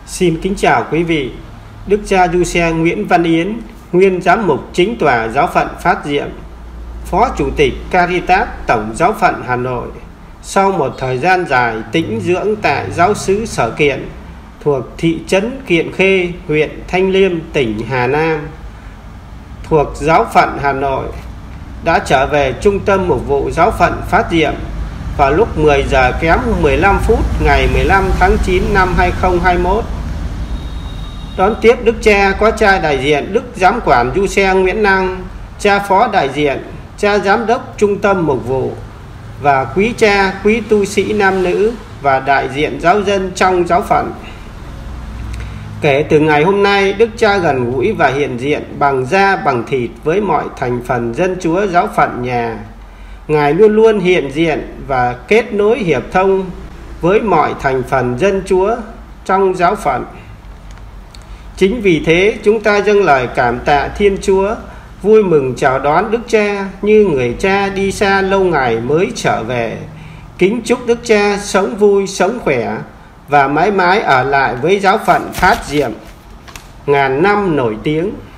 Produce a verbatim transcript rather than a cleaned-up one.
Xin kính chào quý vị. Đức cha Du Xe Nguyễn Văn Yến, nguyên giám mục chính tòa giáo phận Phát Diệm, Phó Chủ tịch Caritas Tổng giáo phận Hà Nội, sau một thời gian dài tĩnh dưỡng tại giáo xứ Sở Kiện thuộc thị trấn Kiện Khê, huyện Thanh Liêm, tỉnh Hà Nam, thuộc giáo phận Hà Nội, đã trở về trung tâm mục vụ giáo phận Phát Diệm vào lúc mười giờ kém mười lăm phút ngày mười lăm tháng chín năm hai nghìn không trăm hai mươi mốt. Đón tiếp Đức cha có cha đại diện Đức Giám quản Du Xe Nguyễn Năng, cha phó đại diện, cha giám đốc trung tâm mục vụ và quý cha, quý tu sĩ nam nữ và đại diện giáo dân trong giáo phận. Kể từ ngày hôm nay, Đức cha gần gũi và hiện diện bằng da bằng thịt với mọi thành phần dân Chúa giáo phận nhà. Ngài luôn luôn hiện diện và kết nối hiệp thông với mọi thành phần dân Chúa trong giáo phận. Chính vì thế, chúng ta dâng lời cảm tạ Thiên Chúa, vui mừng chào đón Đức cha như người cha đi xa lâu ngày mới trở về. Kính chúc Đức cha sống vui, sống khỏe và mãi mãi ở lại với giáo phận Phát Diệm ngàn năm nổi tiếng.